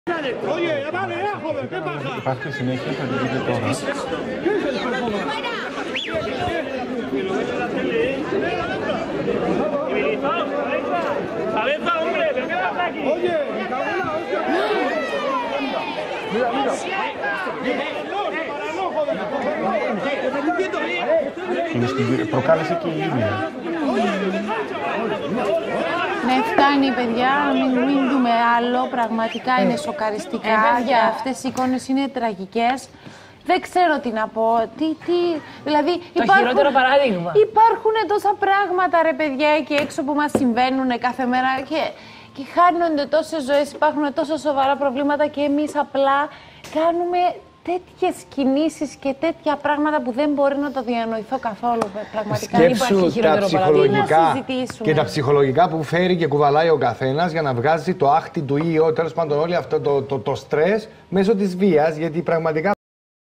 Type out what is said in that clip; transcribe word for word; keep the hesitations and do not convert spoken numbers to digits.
Oye, dale, ya, joven, ¿qué pasa? Υπάρχει συνέχεια, θα τη δείτε τώρα. Cabeza, hombre, ¿pero qué pasa aquí? Oye, mira, mira. Προκάλεσε και η ίδια. Ναι, φτάνει, παιδιά, μην, μην δούμε άλλο. Πραγματικά είναι σοκαριστικά ε, και αυτές οι εικόνες είναι τραγικές. Δεν ξέρω τι να πω. Τι, τι, δηλαδή, το υπάρχουν, χειρότερο παράδειγμα. Υπάρχουν τόσα πράγματα, ρε παιδιά, εκεί έξω που μας συμβαίνουν κάθε μέρα και, και χάνονται τόσες ζωές, υπάρχουν τόσα σοβαρά προβλήματα και εμείς απλά κάνουμε τέτοιες κινήσεις και τέτοια πράγματα που δεν μπορεί να το διανοηθώ καθόλου. Πραγματικά σκέψου τα ψυχολογικά και τα ψυχολογικά που φέρει και κουβαλάει ο καθένας για να βγάζει το άχτη του ή τέλος πάντων όλο αυτό το, το, το στρες μέσω της βίας, γιατί πραγματικά